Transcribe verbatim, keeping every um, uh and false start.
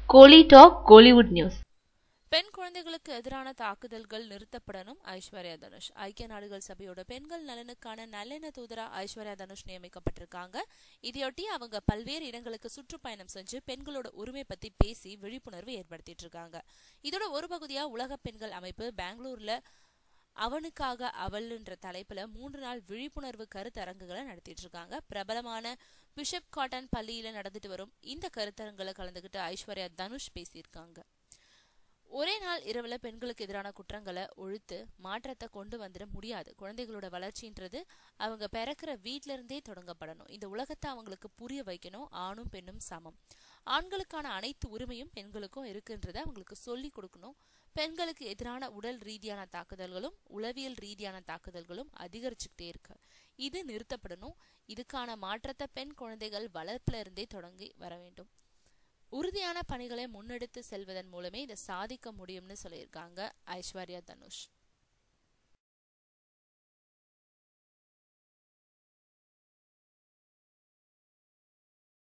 கோலி talk Kollywood news. பெண் குழந்தைகளுக்கு எதிரான தாக்குதல்கள் நிறுத்தப்படணும். ஐஸ்வர்யா தனுஷ். ஐக்கிய நாடுகள் சபையோட பெண்கள் நலனுக்கான நல்லெண்ண தூதரா ஐஸ்வர்யா தனுஷ் நியமிக்கப்பட்டிருக்காங்க. இதையொட்டி அவங்க பல்வேறு இடங்களுக்கு சுற்றுப்பயணம் செஞ்சு பெண்களோட உரிமை பத்தி பேசி விழிப்புணர்வு ஏற்படுத்திட்டு இருக்காங்க. இதோட ஒரு பகுதியா உலக பெண்கள் அமைப்பு பெங்களூர்ல அவனுக்காக அவள்ன்ற தலைப்புல மூன்று நாள் விழிப்புணர்வு கருத்தரங்குகளை நடத்திட்டு இருக்காங்க. பிரபலமான பிஷப் காட்டன் பள்ளியில நடந்துட்டு வரும் இந்த கருத்தரங்குல கலந்துகிட்டு ஐஸ்வர்யா தனுஷ் பேசியிருக்காங்க. ஒரே நாள் இரவுல பெண்களுக்கு எதிரான குற்றங்களை ஒழித்து மாற்றத்தை கொண்டு வந்துட முடியாது. குழந்தைகளோட வளர்ச்சின்றது அவங்க பிறக்கிற வீட்ல இருந்தே தொடங்கப்படணும். இந்த உலகத்தை அவங்களுக்கு புரிய வைக்கணும். ஆணும் பெண்ணும் சமம். ஆண்களுக்கான அனைத்து உரிமையும் பெண்களுக்கும் இருக்குன்றதை அவங்களுக்கு சொல்லி கொடுக்கணும். பெண்களுக்கு எதிரான உடல் ரீதியான தாக்குதல்களும் உளவியல் ரீதியான தாக்குதல்களும் அதிகரிச்சுக்கிட்டே இருக்கு. இது நிறுத்தப்படணும். இதுக்கான மாற்றத்தை பெண் குழந்தைகள் வளர்ப்புல இருந்தே தொடங்கி வர வேண்டும். உறுதியான பணிகளை முன்னெடுத்து செல்வதன் மூலமே இதை சாதிக்க முடியும்னு சொல்லியிருக்காங்க ஐஸ்வர்யா தனுஷ்.